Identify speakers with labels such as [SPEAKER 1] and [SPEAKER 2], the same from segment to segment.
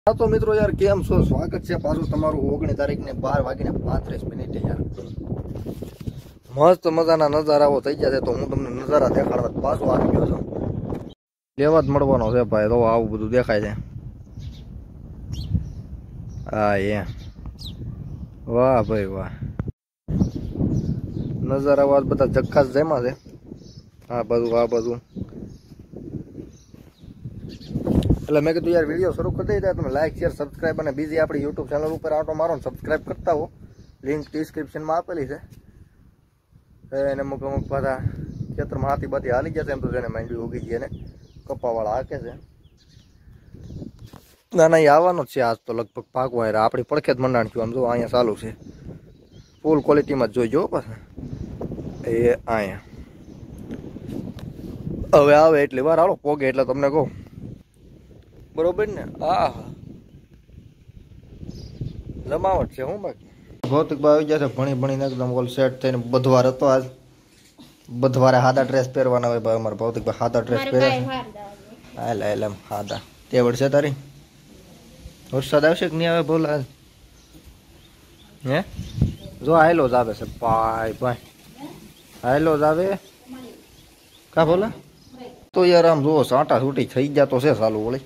[SPEAKER 1] हाँ तो मित्रों यार केम छो स्वागत है पाछू तमारू 19 तारीख ने 12:35 यार मस्त मजाना नजाराओ થઈ જશે તો હું તમને નજારા દેખાડવા પાછો આવી ગયો છું લેવા જ મળવાનો છે ભાઈ તો આવું બધું દેખાય છે આ એ વાહ ભાઈ વાહ નજારા વાત બધા જક્કાસ જેમાં છે આ બધું એટલે મેં કીધું યાર વિડીયો શરૂ કરી દઈએ તમે લાઈક શેર સબસ્ક્રાઈબ અને બીજી આપણી યુટ્યુબ ચેનલ ઉપર આટો મારો ને સબસ્ક્રાઈબ કરતા હો લિંક ડિસ્ક્રિપ્શનમાં આપેલી છે એને અમુક પાછા ખેતરમાં હાથી બાથી હાલી જશે એમ તો જેને માંડવી ઉગી ગઈ એને કપાવાળા હાકે છે ના એ આવવાનો જ છે આજ તો લગભગ પાકવા યાર આપણી પડખે જ મંડાણ થયું આમ જો અહીંયા ચાલુ છે ફૂલ ક્વોલિટીમાં જ જોઈજો પાછા એ અહીંયા હવે આવે એટલી વાર હાલો પોગે એટલે તમને કહું બરોબર ને હા જમાવટ છે હું બાકી ભૌતિક આવી જશે ભણીને એકદમ ઓલ સેટ થઈને બુધવાર હતો આજ બુધવારે સાદા ડ્રેસ પહેરવાના હોય ભાઈ અમારે ભૌતિક સાદા ડ્રેસ પહેરે હાલ એમ સાદા તેવડ છે તારી વરસાદ આવશે કે નહીં આવે બોલ હે જો આયલો જ આવે છે ભાઈ આયલો જ આવે કા બોલા તો યાર આમ જુઓ સાંટા છૂટી થઈ જતો છે ચાલુ વળી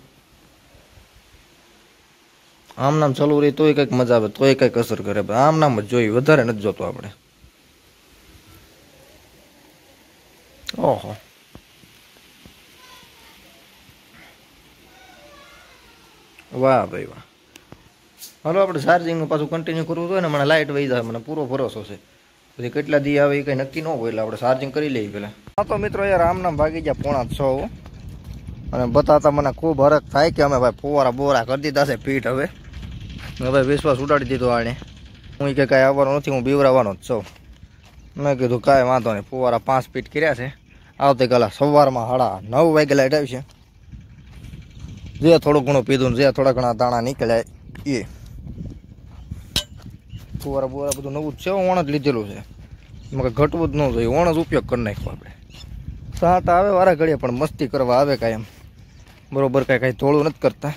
[SPEAKER 1] આમ નામ ચાલુ રહી તોય કંઈક મજા આવે તોય કંઈક અસર કરે આમ નામ જ જોઈ વધારે નથી જોતો આપણે ઓહો વાહ ભાઈ વાહ હાલો આપણે ચાર્જિંગનું પાછું કન્ટિન્યુ કરવું જોઈએ ને મને લાઇટ વહી જાય મને પૂરો ભરોસો છે પછી કેટલા દી આવે એ કંઈ નક્કી ન હોય એટલે આપણે ચાર્જિંગ કરી લઈએ પહેલાં હા તો મિત્રો યાર આમ નામ ભાગી ગયા 6:30 અને બતાવતા મને ખૂબ હરખ થાય કે અમે ભાઈ ફુવારા બોરા કરી દીધા છે પીઠ હવે વિશ્વાસ ઉડાડી દીધો આને હું કે કાંઈ આવવાનો નથી હું બીવરાવાનો જ છું મેં કીધું કાંઈ વાંધો નહીં ફુવારા 5 ફીટ કર્યા છે આવતીકાલે સવારમાં 9:30 વાગે લાઈટ આવશે જે થોડું ઘણું પીધું ને જે થોડા ઘણા દાણા નીકળ્યા એ ફુવારા બોરા બધું નવું જ છે ઓણ જ લીધેલું છે એમાં ઘટવું જ ન જોઈએ ઓણ જ ઉપયોગ કરી નાખવો આપણે સાટ આવે વારા ઘડીએ પણ મસ્તી કરવા આવે કાંઈ એમ બરોબર કાંઈ થોડું નથી કરતા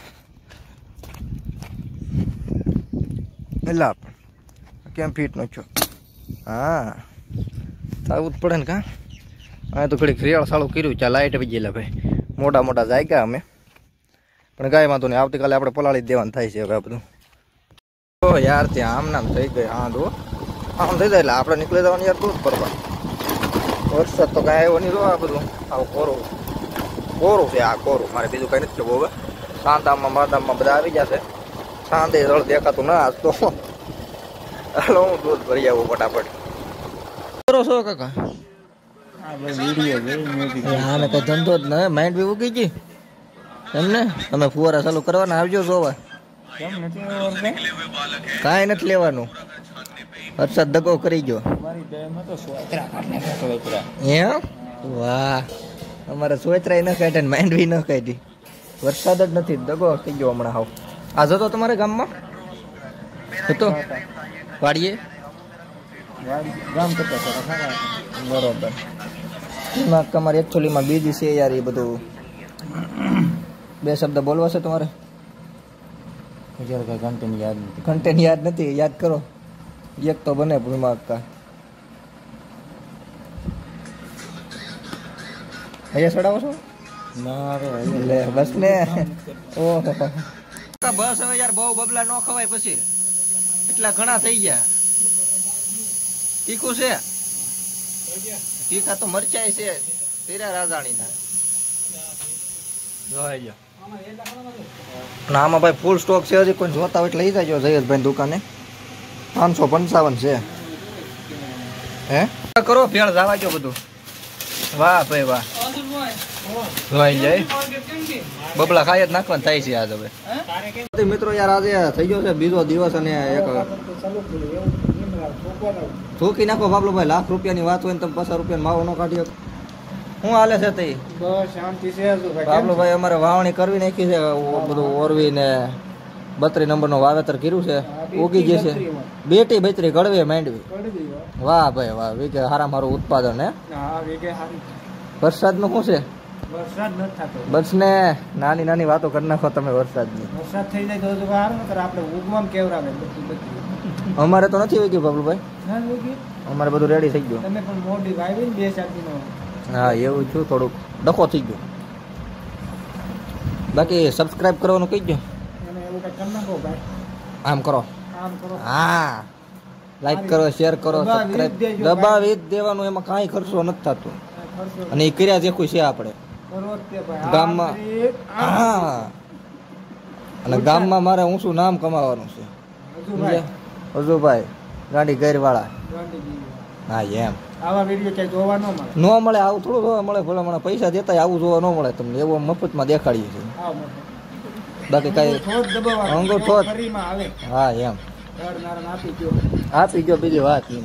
[SPEAKER 1] એટલે પણ કેમ ફીટ નો છો હા આવું જ પડે ને કાં હા તો ઘડીક રેળ સાળું કર્યું ત્યાં લાઇટ આવી ગયેલા ભાઈ મોટા જાગ્યા અમે પણ કાંઈ વાંધો નહીં આવતીકાલે આપણે પલાળી દેવાનું થાય છે હવે આ બધું ઓ યાર ત્યાં આમ નામ થઈ ગઈ હા જો આમ થઈ જાય એટલે આપણે નીકળી જવાનું યાર દૂધ પરવા વરસાદ તો કાંઈ આવ્યો નહીં જો આ બધું આવું કોરું છે આ કોરું મારે બીજું કંઈ નથી કેવું હવે સાંતામાં બાદામમાં બધા આવી જશે સાંજે જળ દેખાતું ના આજ તો હાલો હું દૂધ ભરી આવું ફટાફટ કરો છો કાકા આને કઈ ધંધો જ ને માઇન્ડ બી ઉગી ગઈ એમને તમે ફુવારા ચાલુ કરવાના આવજો જોવા કાંઈ નથી લેવાનું વરસાદ દગો કરી ગયો એમ વાહ અમારે સોચરાય ન કાઢે ને માઇન્ડ બી ન કાઢી વરસાદ જ નથી દગો થઈ ગયો હમણાં હાવ આ જતો તમારે ગામમાં હતો વાડીએ ગામ બરોબર એમાં તમારે એકચ્યુઅલીમાં બીજી છે યાર એ બધું 2 શબ્દ બોલવા છે તમારે કઈ કન્ટેન્ટ યાદ નથી યાદ કરો એક તો બને ભૂલમાં અહીંયા ચડાવો છો ના રે બસ ને ઓહો બસ હવે યાર બહુ બબલા ન ખવાય પછી એટલા ઘણા થઈ ગયા તીખું છે તીખા તો મરચાઈ છે તેરા રાજાણીના જોઈ લો ના આમાં ભાઈ ફૂલ સ્ટોક છે હજી કોઈ જોતા હોય એટલે લઈ જાજો જયેશભાઈ દુકાને 555 છે હે કરો ફેળ જવા જો બધું વાહ ભાઈ વાહ જોઈ જાય બબલા ખાય જ નાખવાનું થાય છે આજ હવે મિત્રો યાર આજે થઈ ગયો છે બીજો દિવસ અને એક થૂકી નાખો બાબલુભાઈ ₹1 લાખની વાત હોય ને તમે 50 રૂપિયા માવો ન કાઢ્યો શું હાલે છે તે બસ શાંતિ છે બાબલુભાઈ અમારે વાવણી કરવી નાખી છે બધું ઓરવી ને 32 નંબરનું વાવેતર કર્યું છે ઉગી જશે બેટી બેતરી ગળવી માંડવી વાહ ભાઈ વાહ વીકે હારામાં હારું ઉત્પાદન હે વરસાદનું શું છે
[SPEAKER 2] વરસાદ ન થતો.
[SPEAKER 1] બસ ને નાની નાની વાતો કરી નાખો તમે વરસાદની.
[SPEAKER 2] વરસાદ થઈ જાય તો સારું નકર આપણે ઉગવામાં કેવરાવે બધી.
[SPEAKER 1] અમારે તો નથી ઉગ્યું બબલુભાઈ.
[SPEAKER 2] ના ઉગી.
[SPEAKER 1] અમારે બધું રેડી થઈ ગયું.
[SPEAKER 2] તમે પણ મોડી વાવી ને 2-4 દિનો.
[SPEAKER 1] હા એવું છું, થોડુંક ડખો થઈ ગયો. બાકી સબસ્ક્રાઇબ કરવાનું કહી દો.
[SPEAKER 2] અને એવું કઈ કરી નાખો ભાઈ.
[SPEAKER 1] આમ કરો.
[SPEAKER 2] આમ કરો.
[SPEAKER 1] હા લાઈક કરો, શેર કરો, સબસ્ક્રાઇબ દબાવી જ દેવાનું. એમાં કાંઈ ખર્ચો નથી થતો. અને એ કર્યા જે કોઈ છે આપણે ગામમાં. હા અને ગામમાં મારે ઊંચું નામ કમાવાનું છે. હજુભાઈ ગાંડી ગેરવાળા. હા એમ
[SPEAKER 2] આવા વિડીયો ક્યાંય જોવા ન મળે.
[SPEAKER 1] ન મળે, આવું થોડું જોવા મળે. ભલે મને પૈસા દેતા આવું જોવા ન મળે તમને. એવું મફતમાં દેખાડીએ છીએ. બાકી કઈ અંગૂઠો. હા એમ આપી ગયો, બીજી વાત નહીં.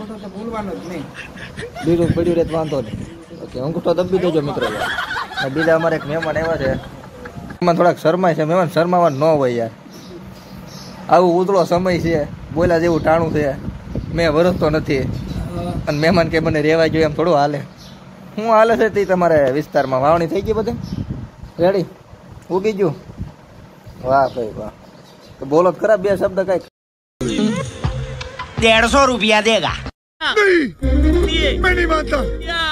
[SPEAKER 1] બીજું પડ્યું રે વાંધો નહીં. ઓકે અંગૂઠો દબી દેજો મિત્રો. બીજા અમારે એક મહેમાન આવ્યા છે. એમાં થોડાક શરમાય છે. મહેમાન શરમાવા ન હોય યાર. આવું ઉતળો સમય છે, બોલ્યા જેવું ટાણું છે. મેં વરસતો નથી અને મહેમાન કે મને રહેવા જોઈએ એમ થોડું હાલે. શું હાલે છે તે તમારે વિસ્તારમાં? વાવણી થઈ ગઈ બધે રેડી? ઉગી ગયું? વાહ ભાઈ વાહ. તો બોલો ખરા બે શબ્દ કઈક.
[SPEAKER 3] 150 रुपया देगा।
[SPEAKER 4] मैं नहीं मानता।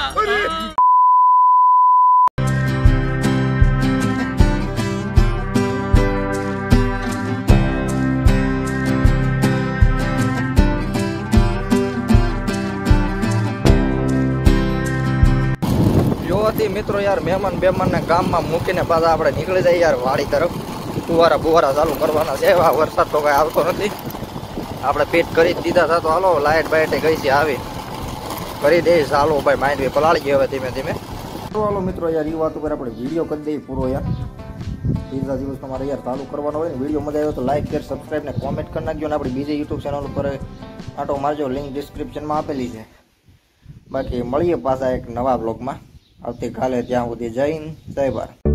[SPEAKER 1] જોવાથી મિત્રો યાર મહેમાન બેમાનને ગામમાં મૂકીને પાછા આપણે નીકળી જાય યાર વાડી તરફ. ફુવારા બુવારા ચાલુ કરવાના છે. એવા વરસાદ તો કઈ આવતો નથી. આપણે પેટ કરી જ દીધા હતા. તો હાલો લાઇટ બાઇટે ગઈ છે આવી કરી દઈશ. હાલો ભાઈ માંડવી પલાળી ગઈ હવે ધીમે ધીમે. તો હાલો મિત્રો યાર એ વાત ઉપર આપણે વિડીયો કરી દઈએ પૂરો યાર. બીજા દિવસ તમારે યાર ચાલુ કરવાનો હોય ને. વિડીયો મજા આવ્યો તો લાઈક શેર સબસ્ક્રાઈબ ને કોમેન્ટ કરી નાખજો. અને આપણી બીજી યુટ્યુબ ચેનલ ઉપર આટો મારજો, લિંક ડિસ્ક્રિપ્શનમાં આપેલી છે. બાકી મળીએ પાછા એક નવા બ્લોગમાં આવતીકાલે. ત્યાં સુધી જય હિન્દ, જય ભારત.